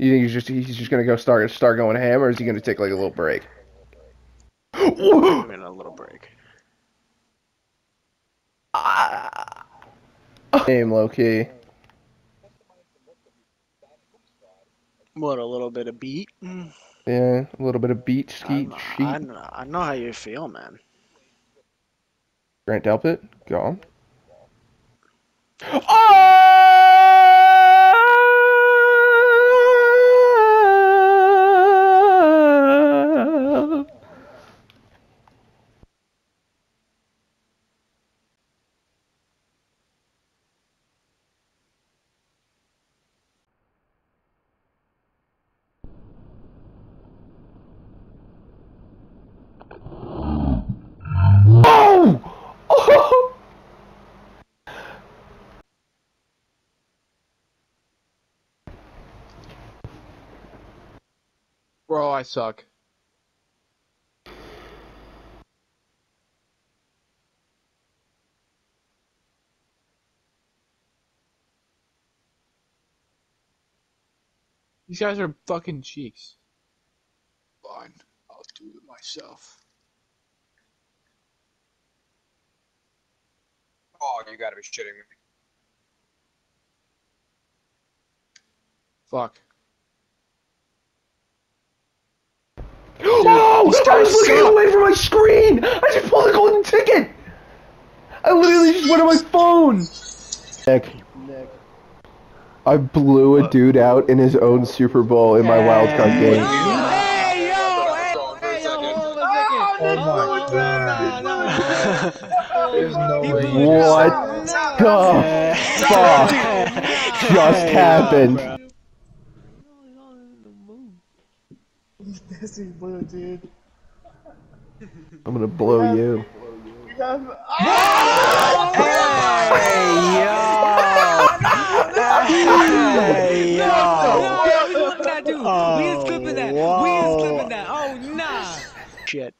You think he's just gonna go start going ham, or is he gonna take like a little break? I'm in a little break. Game low key. What, a little bit of beat? Yeah, a little bit of beat, I, skeet, I, sheet. I know how you feel, man. Grant Delpit, gone. Oh! Oh! Bro, I suck. These guys are fucking cheeks. Fine, I'll do it myself. Oh, you gotta be shitting me. Fuck. Oh! I was looking away from my screen! I just pulled a golden ticket! I literally just went on my phone! Nick. I blew a dude out in his own Super Bowl in my wildcard game. Hey, yo, hold on a second. Oh my god. There's no way. What the fuck just happened? This is blue, dude. I'm gonna blow you. You have... Hey, yo. No, what did I do? We is clipping that. We is clipping that. Oh, nah. Shit.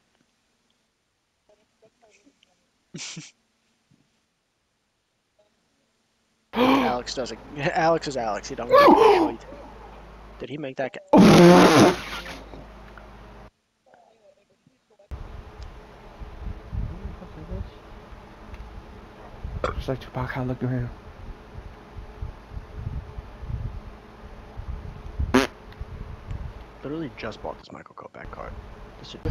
Alex doesn't. Alex is Alex. He don't get shite. Did he make that? Just like Tupac, I look around. Literally just bought this Michael Kovac card. This should...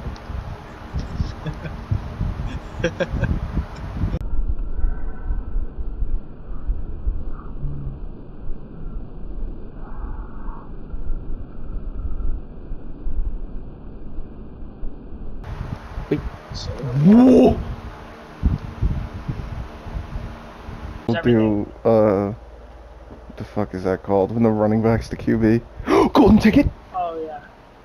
Whoa! We'll do, what the fuck is that called? When the running back's the QB. Golden ticket! Oh, yeah.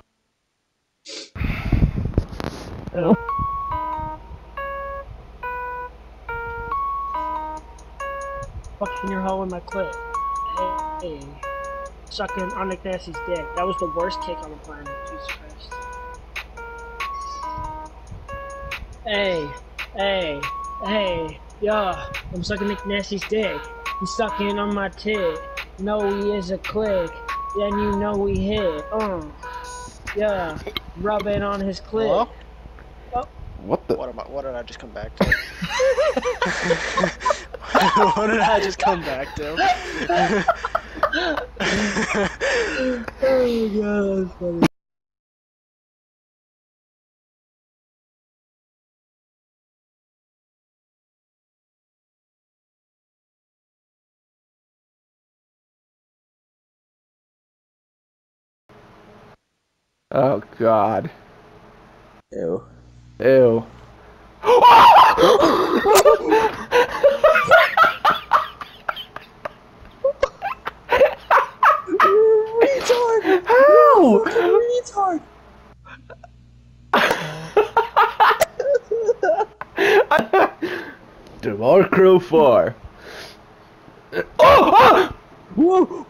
Fucking your hoe in my clip. Hey. Sucking on Nick Nasty's dick. That was the worst kick on the planet. Jesus Christ. Hey. Yeah. I'm sucking Nick Nasty's dick. He's sucking on my tit. No, he is a click. Then you know we hit. Yeah. Rubbing on his clit. Hello? Oh. What the? What did I just come back to? What did I just come back to? Oh god, that's funny. Oh god. Ew. Ew. Retard! How? Retard! DeMarco 4. Whoa!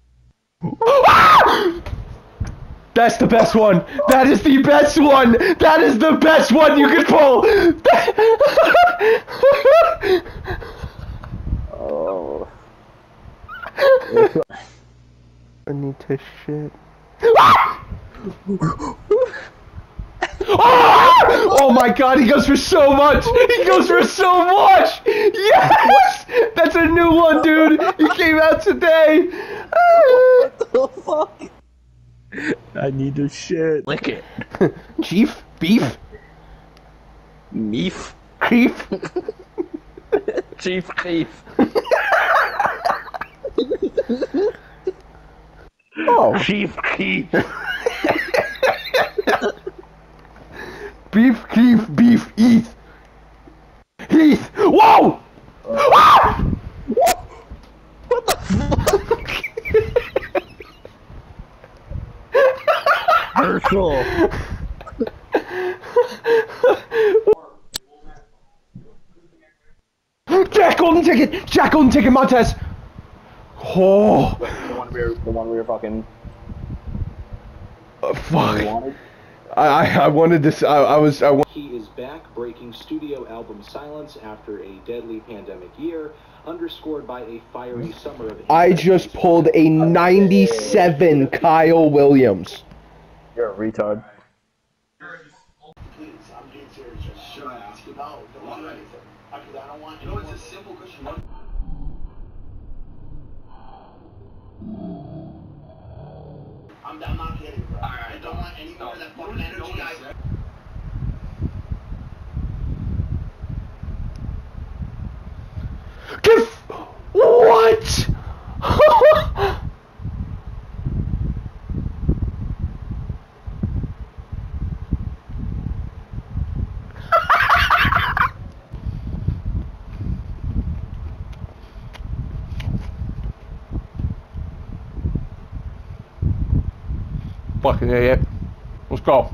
That's the best one! That is the best one! That is the best one you could pull! Oh. I need to shit. Oh my god, he goes for so much! He goes for so much! Yes! That's a new one, dude! He came out today! What the fuck? I need to shit. Lick it. Chief? Beef? Meef. Beef? Chief Beef. Oh. Chief Keef. Beef, Keef, beef, Heath! Heath! Whoa! Ah! What the fuck? Herschel. Jack Golden Ticket! Jack Golden Ticket, Montez! Oh! The one we were fucking. Fuck. I wanted this. He is back, breaking studio album silence after a deadly pandemic year, underscored by a fiery summer of. I just pulled a 97 Kyle Williams. You're a retard. Please, I'm being serious. Should I ask you? No, don't do anything. I don't want. You know, it's a simple question. I'm not kidding, bro. I don't want any more of that fucking energy, guys. Give. What? Fucking idiot. Let's go.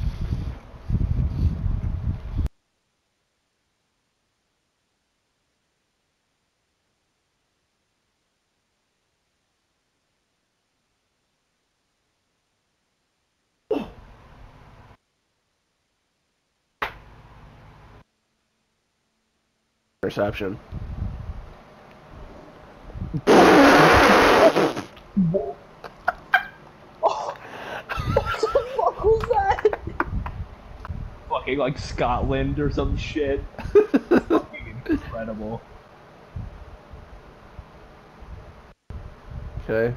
Perception. Fucking like Scotland or some shit. Fucking incredible. Okay.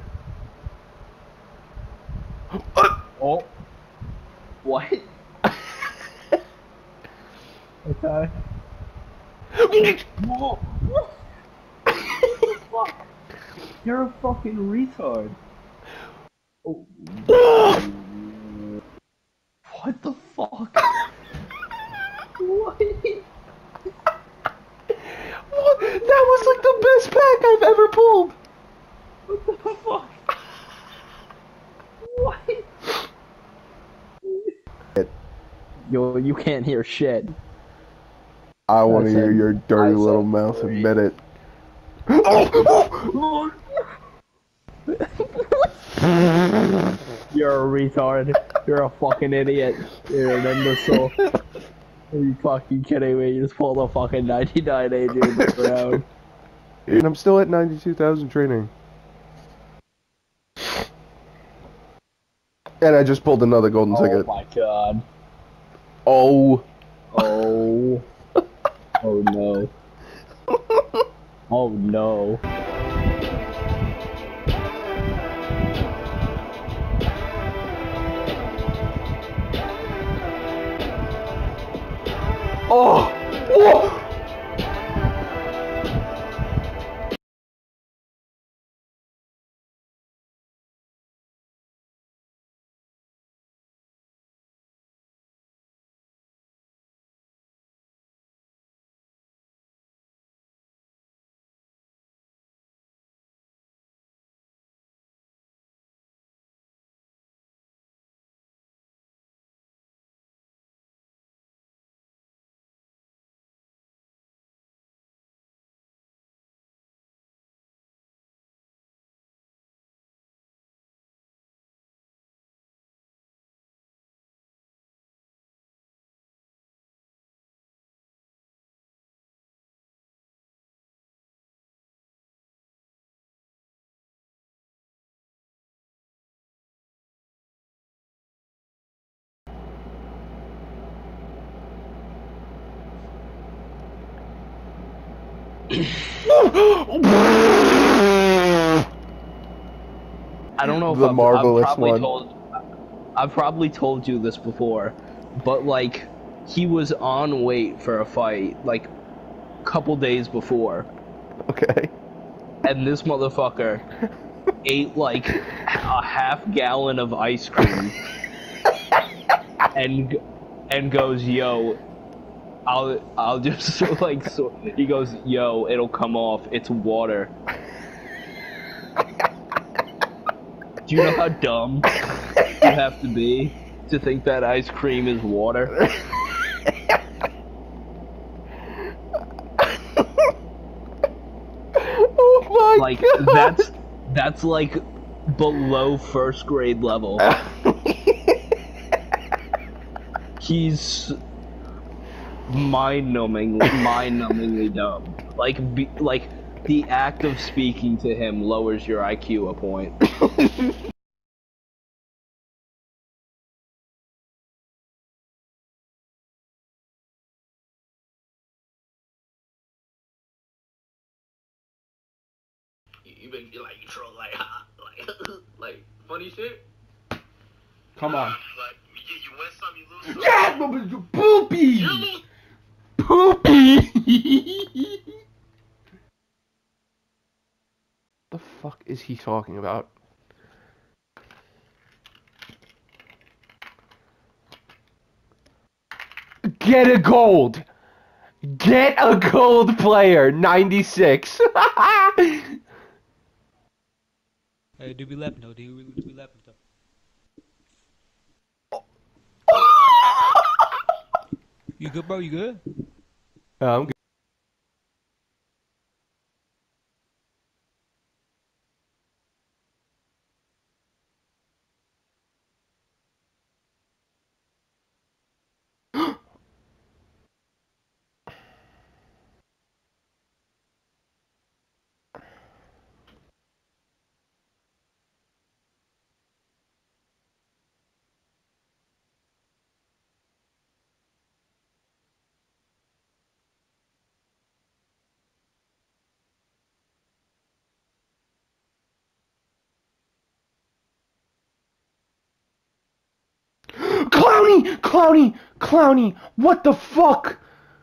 Oh. What? Okay. Whoa. Fuck. You're a fucking retard. Oh. What the fuck? What? That was like the best pack I've ever pulled. What the fuck? What? Yo, you can't hear shit. I want to I hear said- your dirty I little said mouth three. admit it. You're a retard. You're a fucking idiot. You're an imbecile. Are you fucking kidding me? You just pulled a fucking 99 Adrian Brown. And I'm still at 92,000 training. And I just pulled another golden Oh ticket. my god. Oh. Oh. Oh no. Oh no. Oh. Whoa. I don't know if The marvelous one. I've probably told you this before, but like, he was on weight for a fight, like, a couple days before. Okay. And this motherfucker ate like a half gallon of ice cream and goes, yo, I'll just like, so he goes, yo, it'll come off, it's water. Do you know how dumb you have to be to think that ice cream is water? Oh my like, God. that's like below first grade level. He's mind-numbingly dumb. Like the act of speaking to him lowers your IQ a point. You been like you troll like like funny shit. Come on. Like you win some, you lose some. Yeah, poopy. You lose. Poopy. The fuck is he talking about? Get a gold. Get a gold player. 96. Do be laughing though. Do be laughing though. You good, bro? You good? I'm good. Clowny, what the fuck?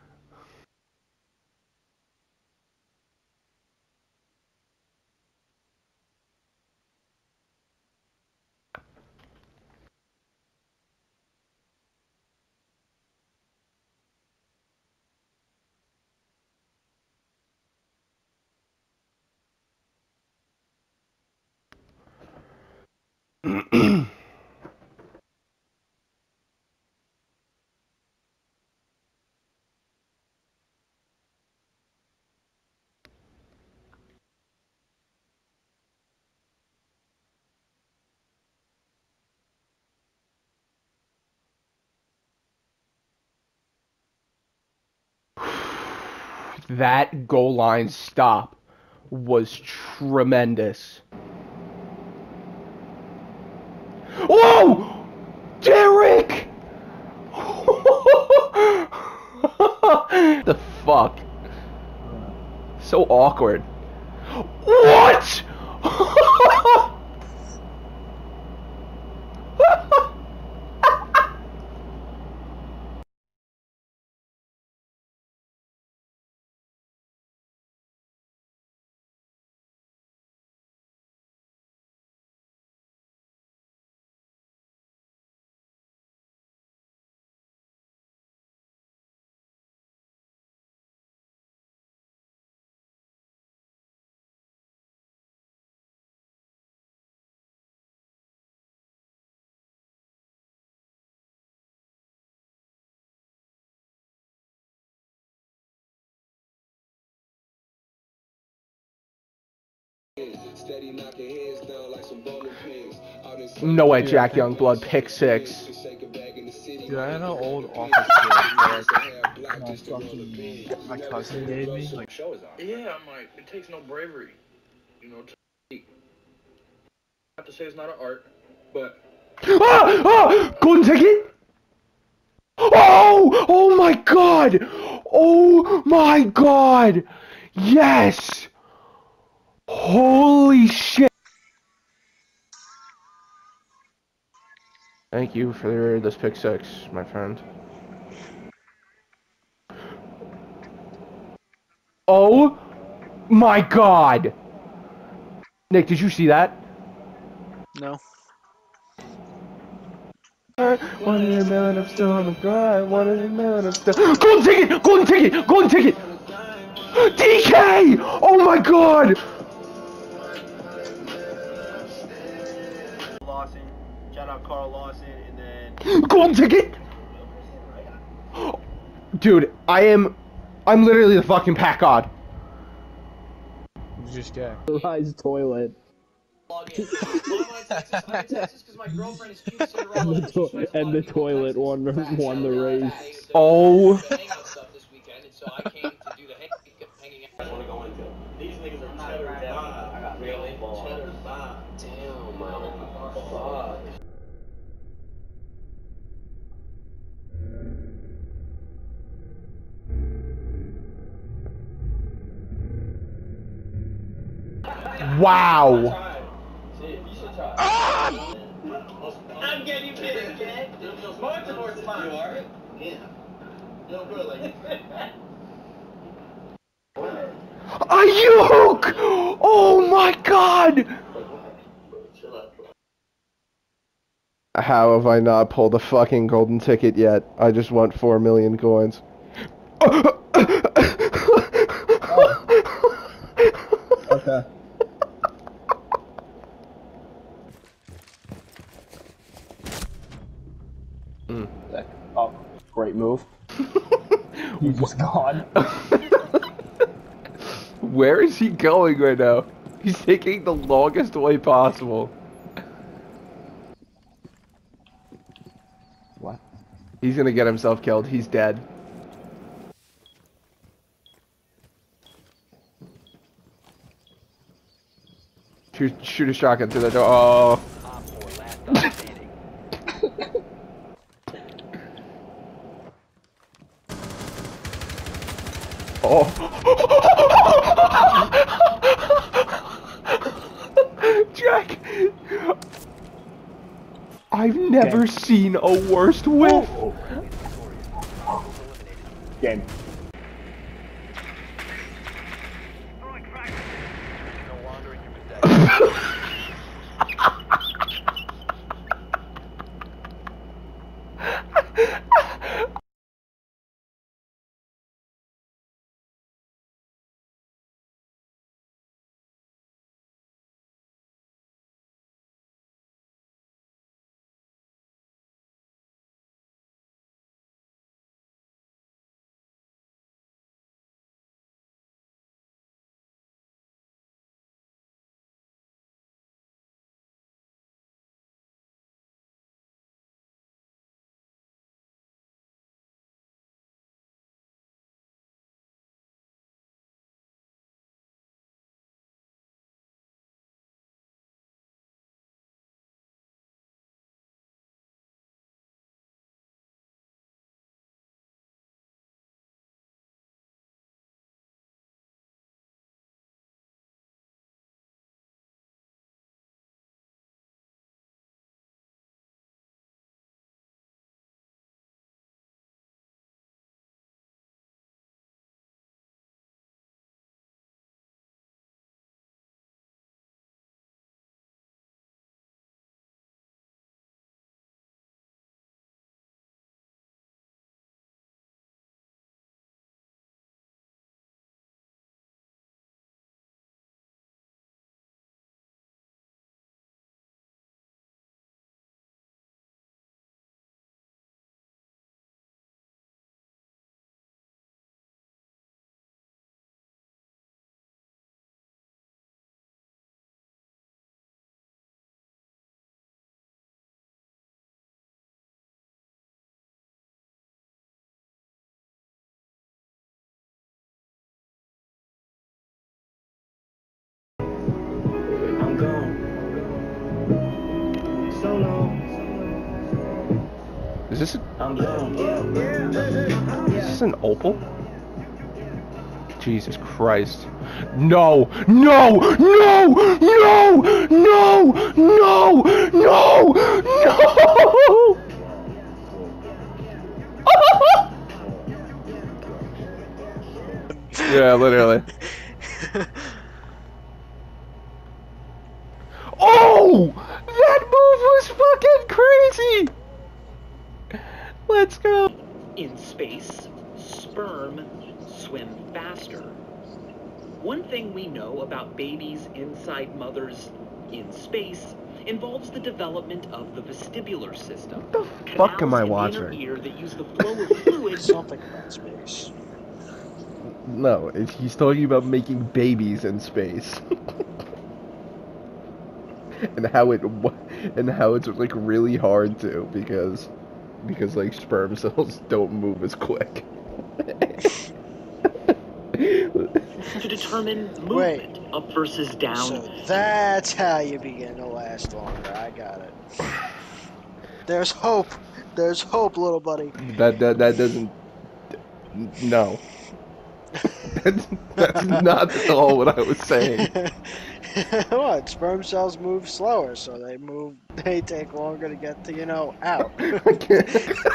That goal line stop was tremendous. Whoa! Derek! The fuck? So awkward. What? No way, Jack Youngblood, pick six. Dude, I had an old office my cousin gave me. Like, Yeah, I'm like, it takes no bravery, you know, to speak. I have to say it's not an art, but Golden ticket? Oh! Oh my god! Oh my god! Yes! Holy shit! Thank you for this pick 6, my friend. Oh my god! Nick, did you see that? No. One in a million, I'm still on the grind. One in a million, I'm still. Golden ticket! Golden ticket! Golden ticket! DK! Oh my god! Lawson, shout out Carl Lawson, and then Golden ticket! Dude, I'm literally the fucking pack god. You just get. Rise toilet. And the toilet won the race. Oh. these niggas are cheddar Bob. I got really cheddar Bob. Damn, man. Wow. I'm getting big, okay? March more time. You are? Yeah. No good, like. Ayuk! Oh my god! How have I not pulled a fucking golden ticket yet? I just want 4 million coins. Okay. Oh, great move. He's just gone. Where is he going right now? He's taking the longest way possible. What? He's gonna get himself killed. He's dead. Shoot a shotgun through the door. Oh. Oh. Jack! I've never seen a worst whiff! Game. I'm gone. So long. Is this I'm gone. is this an Opal? Jesus Christ. No! No! No! No! No! No! No! No! Yeah, literally. Oh! That move was fucking crazy! Let's go. In space, sperm swim faster. One thing we know about babies inside mothers in space involves the development of the vestibular system. What the fuck am I watching? Inner ear that use the flow of fluid. Something about space. No, he's talking about making babies in space. and how it's like really hard to because like sperm cells don't move as quick. To determine movement up versus down. So that's how you begin to last longer. I got it. There's hope. There's hope, little buddy. That doesn't. No. That's not at all what I was saying. What? Sperm cells move slower, so they take longer to get to, out. I can't.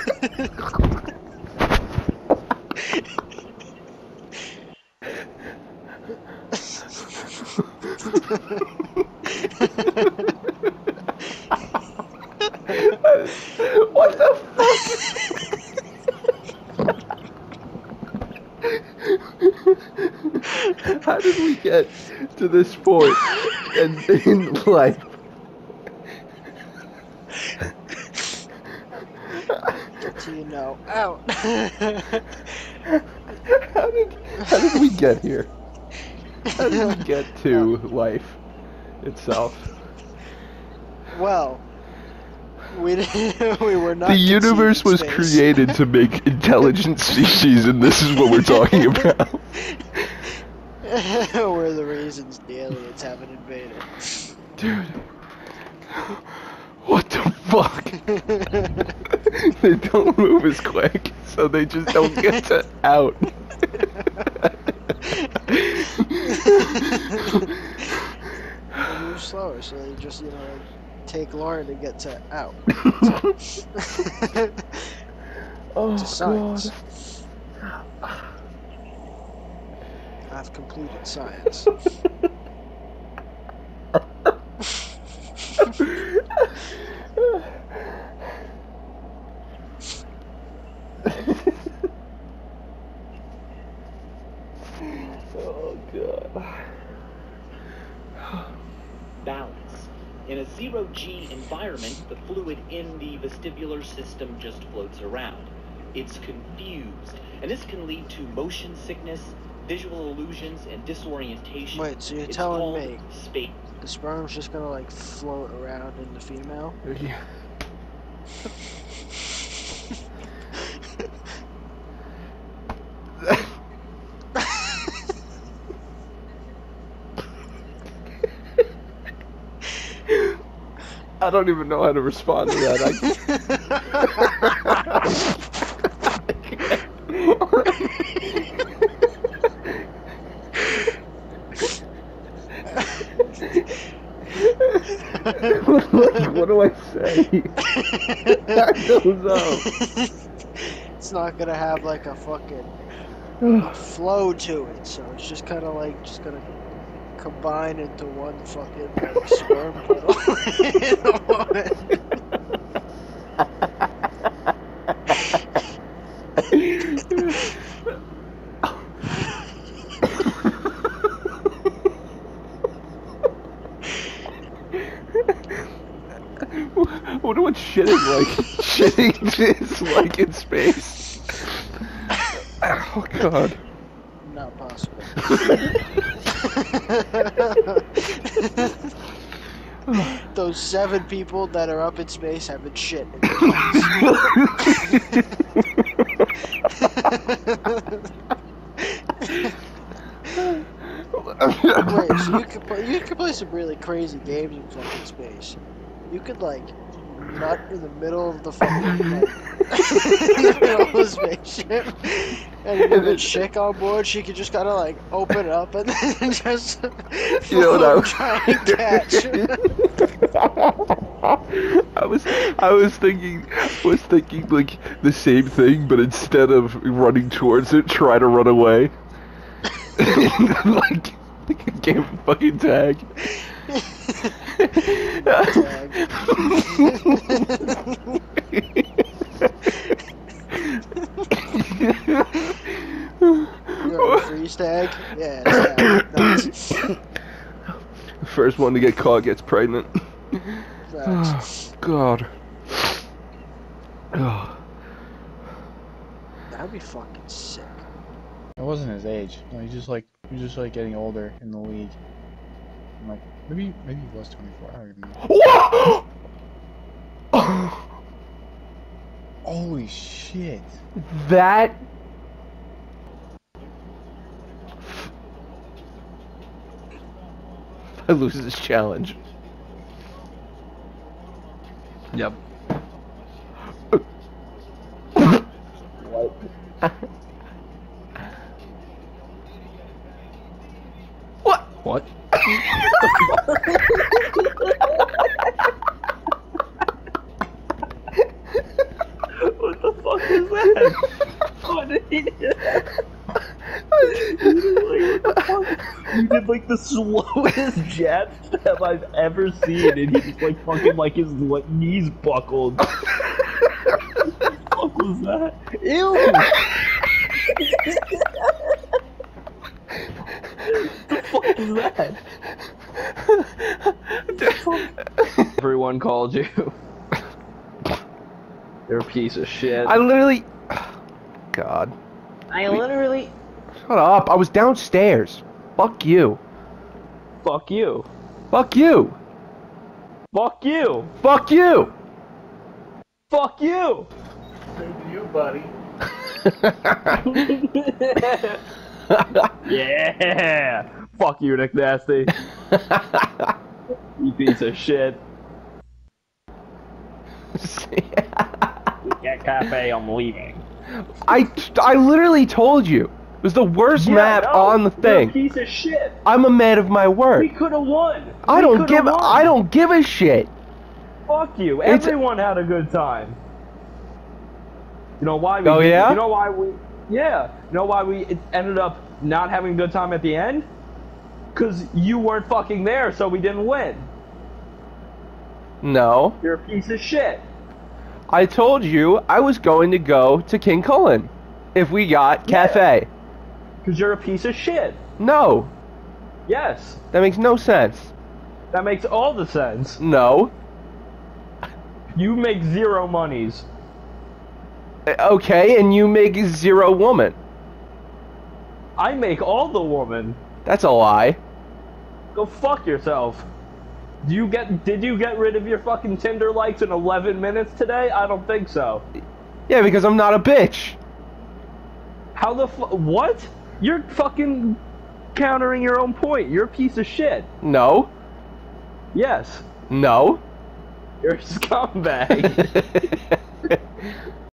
What the fuck? How did we get to this point in life? Get to, out. How did we get here? How did we get to life itself? Well, we were not. The universe was space. created to make intelligent species, and this is what we're talking about. We're the reasons the aliens haven't invaded. Dude. What the fuck? They don't move as quick, so they just don't get to out. They move slower, so they just, take longer to get to out. Oh, it's a science. I've completed science. Oh god. Balance. In a zero-G environment, the fluid in the vestibular system just floats around. It's confused, and this can lead to motion sickness, visual illusions, and disorientation. Wait, so you're telling me the sperm's just gonna float around in the female? Yeah. I don't even know how to respond to that. What do I say? That goes up. It's not gonna have a fucking flow to it, so it's just kind of just gonna combine into one fucking sperm puddle. I wonder what shitting is like in space. Oh god. Not possible. Those 7 people that are up in space haven't shit in their Wait, so you could play some really crazy games in fucking space. You could nut in the middle of the fucking the middle of the spaceship, and you have a chick on board. She could just kind of like open it up and then just try and catch. I was thinking like the same thing, but instead of running towards it, try to run away. like a game of fucking tag. Freeze tag? Yeah, it's tag. The first one to get caught gets pregnant. Oh, God. Oh. That'd be fucking sick. It wasn't his age. No, he's just like getting older in the league. I'm like, maybe he was 24. I don't even know. What? Holy shit! That. I lose this challenge. Yep. What? What? What the fuck is that? What did he do? You did like the slowest jab step I've ever seen, and he just like fucking like his knees buckled. What the fuck was that? Ew! What the fuck is that? Everyone called you. You're a piece of shit. I literally. God. I literally. Shut up! I was downstairs. Fuck you. Fuck you. Fuck you. Fuck you. Fuck you. Fuck you. Same to you, buddy. Yeah. Fuck you, Nick Nasty. You piece of shit. Get cafe, I'm leaving. I literally told you. It was the worst map on the thing. You're a piece of shit. I'm a man of my word. We could have won. I don't give a shit. Fuck you. Everyone had a good time. You know why we Oh, yeah? You know why we You know why we ended up not having a good time at the end? Cuz you weren't fucking there, so we didn't win. No. You're a piece of shit. I told you I was going to go to King Cullen if we got cafe. Cuz you're a piece of shit. No. Yes. That makes no sense. That makes all the sense. No. You make zero monies. Okay, and you make 0 woman. I make all the woman. That's a lie. Go fuck yourself. Did you get rid of your fucking Tinder likes in 11 minutes today? I don't think so. Yeah, because I'm not a bitch. How the what? You're fucking countering your own point. You're a piece of shit. No. Yes. No. You're a scumbag.